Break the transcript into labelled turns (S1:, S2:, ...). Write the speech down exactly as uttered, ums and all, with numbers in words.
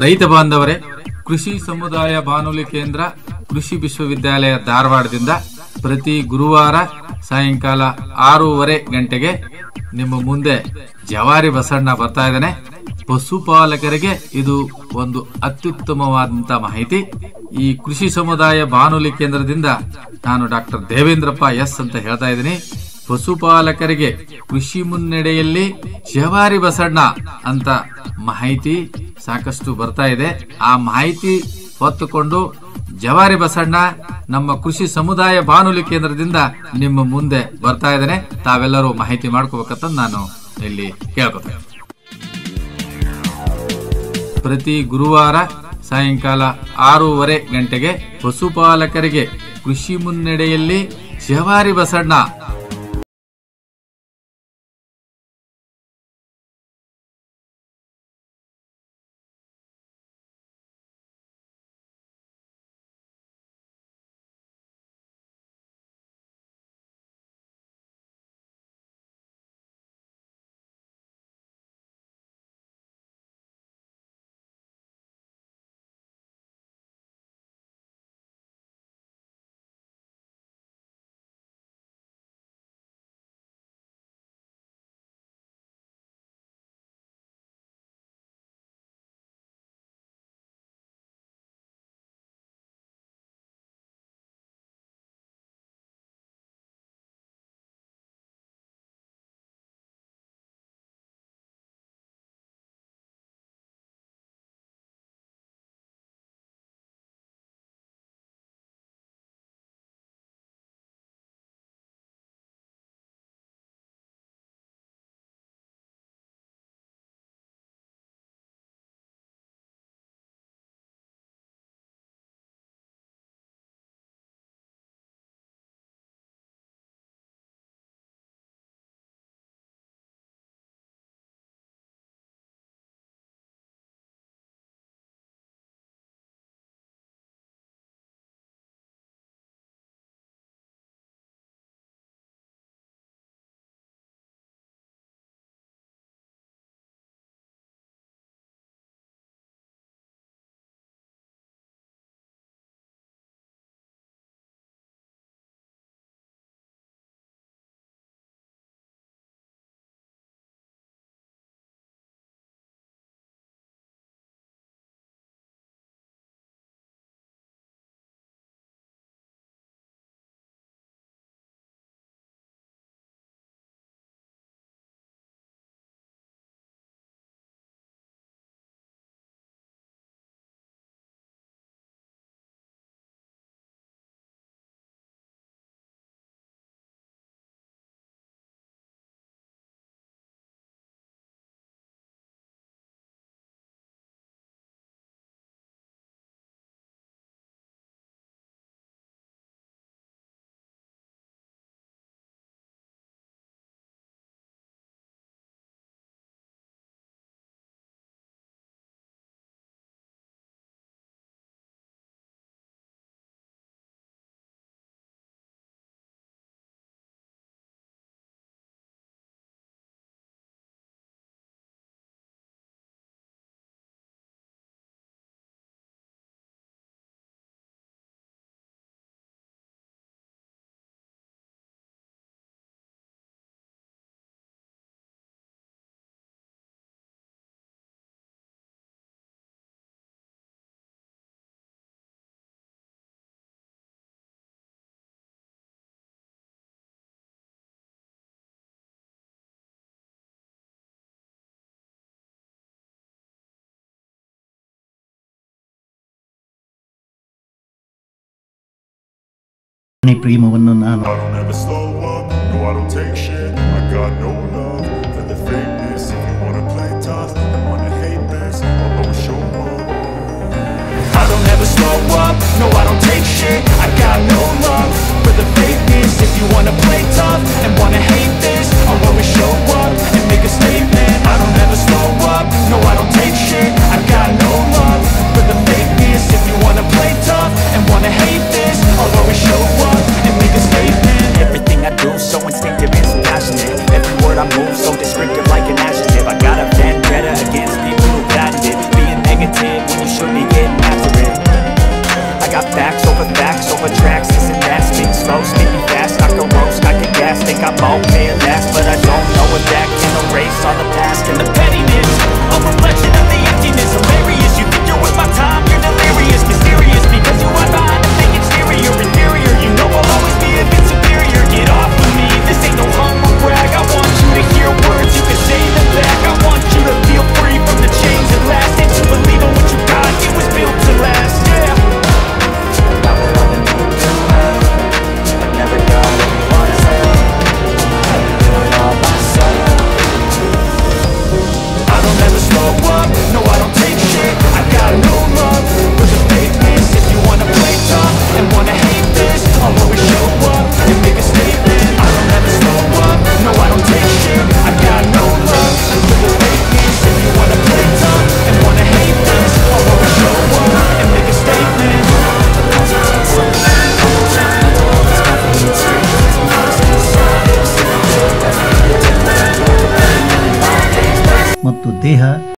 S1: ರೈತ ಬಾಂಧವರೇ, ಕೃಷಿ ಸಮುದಾಯ ಬಾನುಲಿ ಕೇಂದ್ರ ಕೃಷಿ ವಿಶ್ವವಿದ್ಯಾಲಯ ಧಾರವಾಡದಿಂದ ಪ್ರತಿ ಗುರುವಾರ ಸಾಯಂಕಾಲ ಆರೂವರೆ ಗಂಟೆಗೆ ನಿಮ್ಮ ಮುಂದೆ ಜವಾರಿ ಬಸಣ್ಣ ಬರ್ತಾ ಇದ್ದಾನೆ. ಪಶುಪಾಲಕರಿಗೆ ಇದು ಒಂದು ಅತ್ಯುತ್ತಮವಾದಂತಹ ಮಾಹಿತಿ. ಈ ಕೃಷಿ ಸಮುದಾಯ ಬಾನುಲಿ ಕೇಂದ್ರದಿಂದ ನಾನು ಡಾಕ್ಟರ್ ದೇವೇಂದ್ರಪ್ಪ ಎಸ್ ಅಂತ ಹೇಳ್ತಾ ಇದ್ದೀನಿ. ಪಶುಪಾಲಕರಿಗೆ ಕೃಷಿ ಮುನ್ನಡೆಯಲ್ಲಿ ಜವಾರಿ ಬಸಣ್ಣ ಅಂತ ಮಾಹಿತಿ ಸಾಕಷ್ಟು ಬರ್ತಾ ಇದೆ. ಆ ಮಾಹಿತಿ ಹೊತ್ತುಕೊಂಡು ಜವಾರಿ ಬಸಣ್ಣ ನಮ್ಮ ಕೃಷಿ ಸಮುದಾಯ ಬಾನುಲಿ ಕೇಂದ್ರದಿಂದ ನಿಮ್ಮ ಮುಂದೆ ಬರ್ತಾ ಇದ್ದೇನೆ. ತಾವೆಲ್ಲರೂ ಮಾಹಿತಿ ಮಾಡ್ಕೋಬೇಕಂತ ನಾನು ಇಲ್ಲಿ ಕೇಳ್ಕೊತೇನೆ. ಪ್ರತಿ ಗುರುವಾರ ಸಾಯಂಕಾಲ ಆರೂವರೆ ಗಂಟೆಗೆ ಪಶುಪಾಲಕರಿಗೆ ಕೃಷಿ ಮುನ್ನಡೆಯಲ್ಲಿ ಜವಾರಿ ಬಸಣ್ಣ.
S2: ಪ್ರೇಮವನ್ನು ನಾನು
S3: slow up, no I don't take shit, I got no love for the fakeness. If you wanna play tough and wanna hate this, I'll always show up and make a statement. I don't ever slow up, no I don't take shit, I got no love for the fakeness. If you wanna play tough and wanna hate this, I'll always show up and make a statement. Everything I do so instinctive and so passionate, every word I move so
S2: ಮತ್ತು ದೇಹ